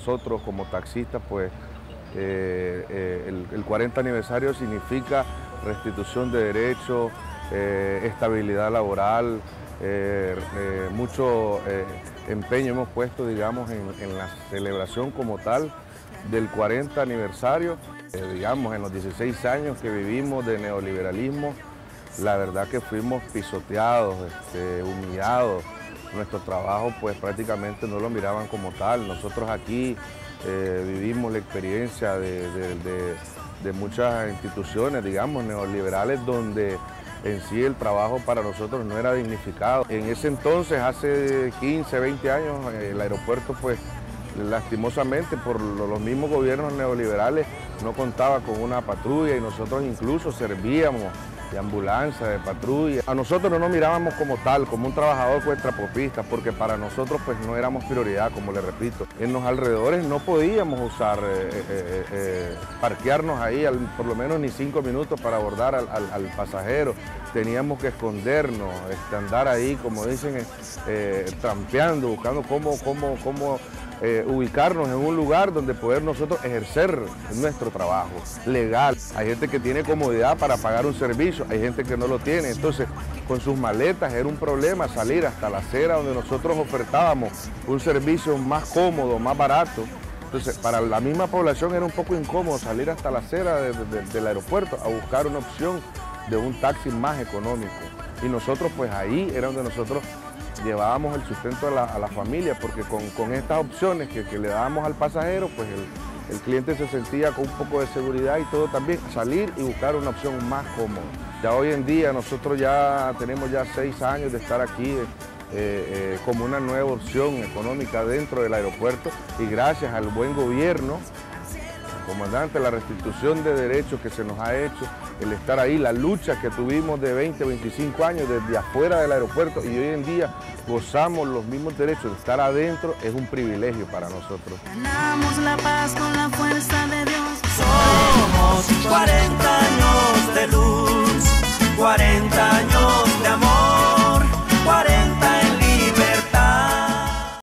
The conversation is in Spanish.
nosotros como taxistas, pues el 40 aniversario significa restitución de derechos, estabilidad laboral, mucho empeño hemos puesto, digamos, en la celebración como tal del 40 aniversario. Digamos, en los 16 años que vivimos de neoliberalismo, la verdad que fuimos pisoteados, humillados. Nuestro trabajo pues prácticamente no lo miraban como tal. Nosotros aquí vivimos la experiencia de muchas instituciones, digamos, neoliberales, donde en sí el trabajo para nosotros no era dignificado. En ese entonces, hace 15, 20 años, el aeropuerto pues lastimosamente por los mismos gobiernos neoliberales no contaba con una patrulla y nosotros incluso servíamos de ambulancia, de patrulla. A nosotros no nos mirábamos como tal, como un trabajador cuestapopista, porque para nosotros pues no éramos prioridad, como le repito. En los alrededores no podíamos usar, parquearnos ahí por lo menos ni 5 minutos para abordar al pasajero. Teníamos que escondernos, andar ahí, como dicen, trampeando, buscando cómo ubicarnos en un lugar donde poder nosotros ejercer nuestro trabajo legal. Hay gente que tiene comodidad para pagar un servicio, hay gente que no lo tiene, entonces con sus maletas era un problema salir hasta la acera donde nosotros ofertábamos un servicio más cómodo, más barato. Entonces para la misma población era un poco incómodo salir hasta la acera del aeropuerto a buscar una opción de un taxi más económico. Y nosotros pues ahí era donde nosotros llevábamos el sustento a la familia, porque con estas opciones que le dábamos al pasajero, pues el cliente se sentía con un poco de seguridad y todo también, salir y buscar una opción más cómoda. Ya hoy en día nosotros ya tenemos ya 6 años de estar aquí como una nueva opción económica dentro del aeropuerto y gracias al buen gobierno, comandante, la restitución de derechos que se nos ha hecho, el estar ahí, la lucha que tuvimos de 20, 25 años desde afuera del aeropuerto y hoy en día gozamos los mismos derechos de estar adentro, es un privilegio para nosotros. Ganamos la paz con la fuerza de Dios.